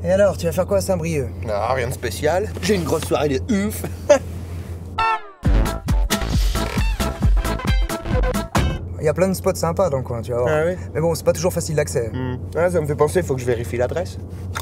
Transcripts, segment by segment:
Et alors, tu vas faire quoi à Saint-Brieuc? Ah, rien de spécial. J'ai une grosse soirée de ouf. Il y a plein de spots sympas dans le coin, tu vas voir. Ah oui. Mais bon, c'est pas toujours facile d'accès. Ah, ça me fait penser, faut que je vérifie l'adresse.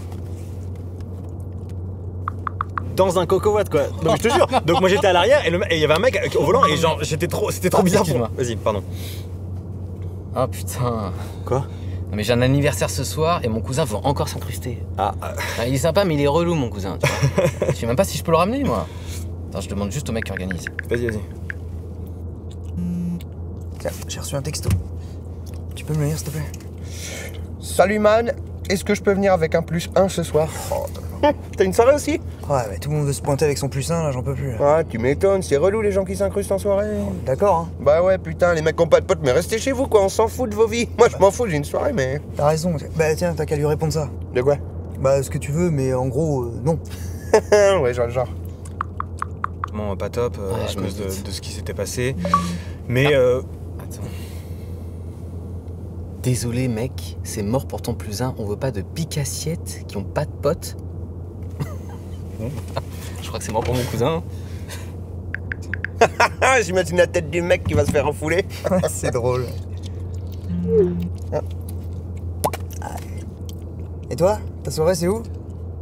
Dans un coco watt quoi. Donc je te jure. Donc moi j'étais à l'arrière et il y avait un mec au volant et genre c'était trop bizarre pour moi. Vas-y, pardon. Oh putain. Quoi? Non mais j'ai un anniversaire ce soir et mon cousin veut encore s'incruster. Ah. Il est sympa mais il est relou mon cousin, tu vois. Je sais même pas si je peux le ramener moi. Attends, je demande juste au mec qui organise. Vas-y. Tiens, j'ai reçu un texto. Tu peux me le lire s'il te plaît? Salut man, est-ce que je peux venir avec un +1 ce soir? T'as une soirée aussi? Ouais, mais tout le monde veut se pointer avec son +1 là, j'en peux plus. Ah, tu m'étonnes, c'est relou les gens qui s'incrustent en soirée. D'accord, hein. Bah ouais, putain, les mecs qui ont pas de potes, mais restez chez vous quoi, on s'en fout de vos vies. Moi je m'en fous, j'ai une soirée, mais... T'as raison. Bah tiens, t'as qu'à lui répondre ça. De quoi? Bah ce que tu veux, mais en gros, non. Ouais, genre. Bon, pas top à je me cause doute. de ce qui s'était passé. Mais Attends. Désolé mec, c'est mort pour ton +1, on veut pas de pique-assiettes qui ont pas de potes. Je crois que c'est mort pour mon cousin. J'imagine la tête du mec qui va se faire enfouler. C'est drôle. Et toi, ta soirée c'est où?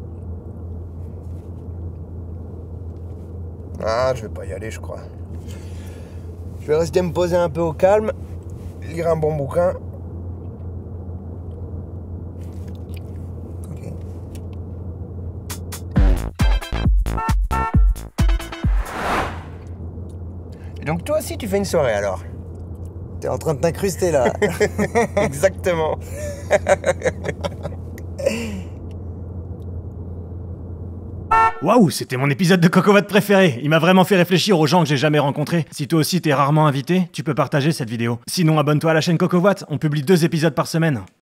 Ah, je vais pas y aller, je crois. Je vais rester me poser un peu au calme, lire un bon bouquin. Ok. Et donc toi aussi tu fais une soirée alors? T'es en train de t'incruster là. Exactement. Waouh, c'était mon épisode de Coco Watt préféré. Il m'a vraiment fait réfléchir aux gens que j'ai jamais rencontrés. Si toi aussi t'es rarement invité, tu peux partager cette vidéo. Sinon, abonne-toi à la chaîne Coco Watt, on publie 2 épisodes par semaine.